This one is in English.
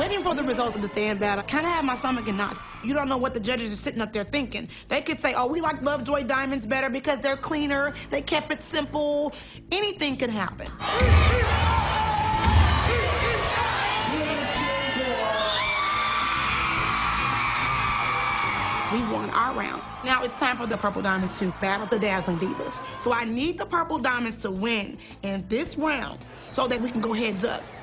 Waiting for the results of the stand battle kind of had my stomach in knots. You don't know what the judges are sitting up there thinking. They could say, oh, we like Lovejoy diamonds better because they're cleaner, they kept it simple. Anything can happen. We won our round. Now it's time for the Purple Diamonds to battle the Dazzling Divas. So I need the Purple Diamonds to win in this round so that we can go heads up.